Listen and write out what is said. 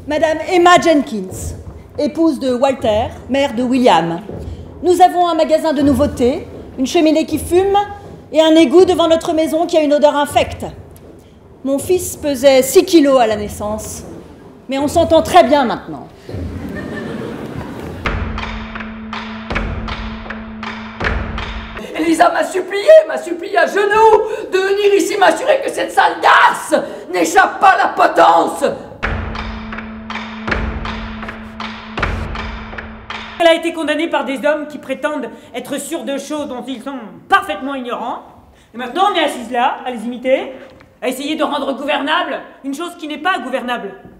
Madame Emma Jenkins, épouse de Walter, mère de William. Nous avons un magasin de nouveautés, une cheminée qui fume et un égout devant notre maison qui a une odeur infecte. Mon fils pesait 6 kilos à la naissance, mais on s'entend très bien maintenant. Elisa m'a supplié à genoux de venir ici m'assurer que cette sale garce n'échappe pas à la potence. Elle a été condamnée par des hommes qui prétendent être sûrs de choses dont ils sont parfaitement ignorants. Et maintenant, on est assise là, à les imiter, à essayer de rendre gouvernable une chose qui n'est pas gouvernable.